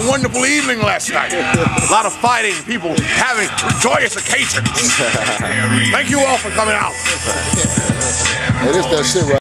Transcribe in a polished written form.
wonderful evening last night. A lot of fighting, people having joyous occasions. Thank you all for coming out. It is that shit right